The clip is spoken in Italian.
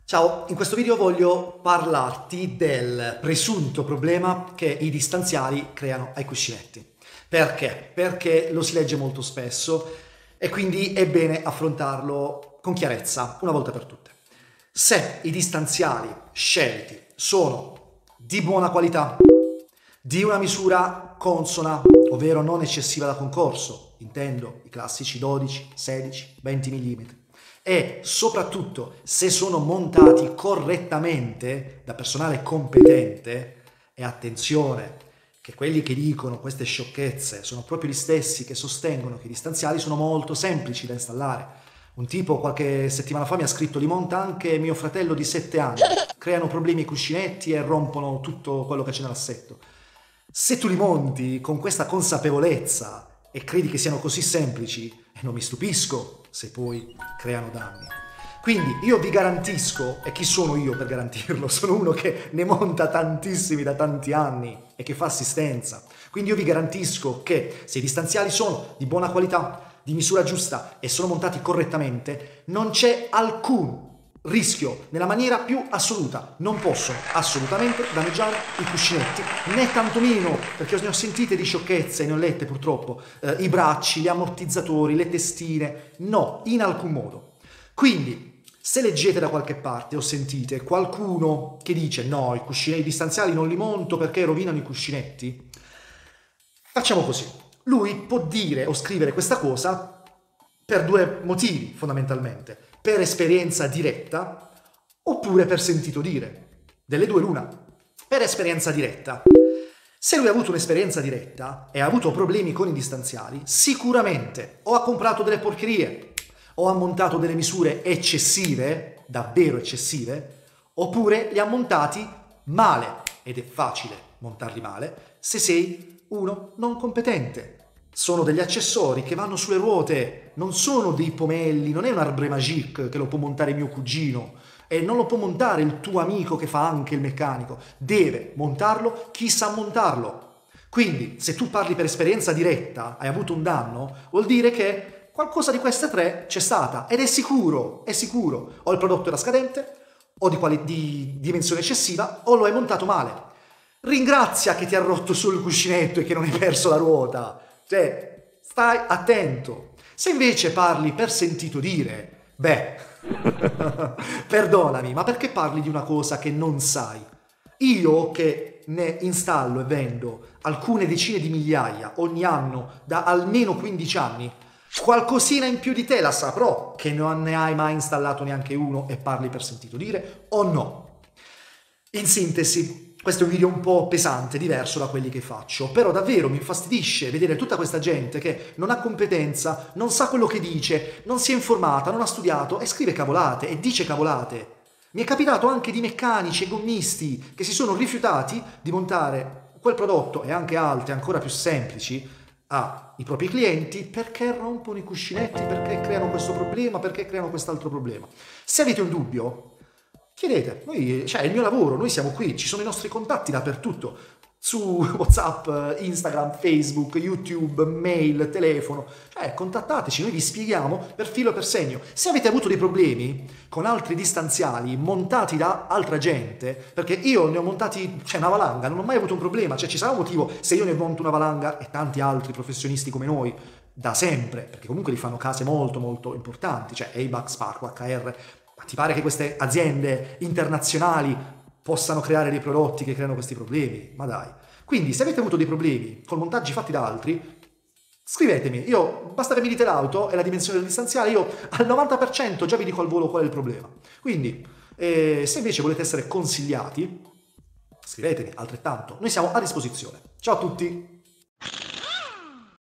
Ciao, in questo video voglio parlarti del presunto problema che i distanziali creano ai cuscinetti. Perché? Perché lo si legge molto spesso e quindi è bene affrontarlo con chiarezza, una volta per tutte. Se i distanziali scelti sono di buona qualità, di una misura consona, ovvero non eccessiva da concorso, intendo i classici 12, 16, 20 mm, e soprattutto se sono montati correttamente da personale competente, e attenzione che quelli che dicono queste sciocchezze sono proprio gli stessi che sostengono che i distanziali sono molto semplici da installare. Un tipo qualche settimana fa mi ha scritto: li monta anche mio fratello di 7 anni, creano problemi ai cuscinetti e rompono tutto quello che c'è nell'assetto. Se tu li monti con questa consapevolezza e credi che siano così semplici, non mi stupisco se poi creano danni. Quindi io vi garantisco, e chi sono io per garantirlo? Sono uno che ne monta tantissimi da tanti anni e che fa assistenza. Quindi io vi garantisco che se i distanziali sono di buona qualità, di misura giusta e sono montati correttamente, non c'è alcun rischio nella maniera più assoluta. Non possono assolutamente danneggiare i cuscinetti, né tantomeno, perché ne ho sentite di sciocchezze, ne ho lette purtroppo, i bracci, gli ammortizzatori, le testine. No, in alcun modo. Quindi, se leggete da qualche parte o sentite qualcuno che dice no, i cuscinetti distanziali non li monto perché rovinano i cuscinetti, facciamo così. Lui può dire o scrivere questa cosa per due motivi fondamentalmente: per esperienza diretta oppure per sentito dire. Delle due l'una. Per esperienza diretta. Se lui ha avuto un'esperienza diretta e ha avuto problemi con i distanziali, sicuramente o ha comprato delle porcherie o ha montato delle misure eccessive, davvero eccessive, oppure li ha montati male, ed è facile montarli male se sei uno non competente. Sono degli accessori che vanno sulle ruote, non sono dei pomelli, non è un arbre magique che lo può montare mio cugino e non lo può montare il tuo amico che fa anche il meccanico. Deve montarlo chi sa montarlo. Quindi se tu parli per esperienza diretta, hai avuto un danno, vuol dire che qualcosa di queste tre c'è stata ed è sicuro, è sicuro. O il prodotto era scadente, o di dimensione eccessiva, o lo hai montato male. Ringrazia che ti ha rotto sul cuscinetto e che non hai perso la ruota. Cioè, stai attento. Se invece parli per sentito dire, beh, perdonami, ma perché parli di una cosa che non sai? Io che ne installo e vendo alcune decine di migliaia ogni anno da almeno 15 anni, qualcosina in più di te la saprò che non ne hai mai installato neanche uno e parli per sentito dire o no? In sintesi, questo è un video un po' pesante, diverso da quelli che faccio, però davvero mi infastidisce vedere tutta questa gente che non ha competenza, non sa quello che dice, non si è informata, non ha studiato e scrive cavolate e dice cavolate. Mi è capitato anche di meccanici e gommisti che si sono rifiutati di montare quel prodotto e anche altri ancora più semplici ai propri clienti perché rompono i cuscinetti, perché creano questo problema, perché creano quest'altro problema. Se avete un dubbio, chiedete, cioè è il mio lavoro, noi siamo qui, ci sono i nostri contatti dappertutto, su WhatsApp, Instagram, Facebook, YouTube, mail, telefono, cioè contattateci, noi vi spieghiamo per filo e per segno. Se avete avuto dei problemi con altri distanziali montati da altra gente, perché io ne ho montati, cioè una valanga, non ho mai avuto un problema, cioè ci sarà un motivo se io ne monto una valanga e tanti altri professionisti come noi, da sempre, perché comunque li fanno case molto molto importanti, cioè ABAC, Sparco, HR. Ma ti pare che queste aziende internazionali possano creare dei prodotti che creano questi problemi? Ma dai. Quindi se avete avuto dei problemi con montaggi fatti da altri, scrivetemi. Io, basta che mi dite l'auto e la dimensione del distanziale, io al 90% già vi dico al volo qual è il problema. Quindi, se invece volete essere consigliati, scrivetemi altrettanto. Noi siamo a disposizione. Ciao a tutti!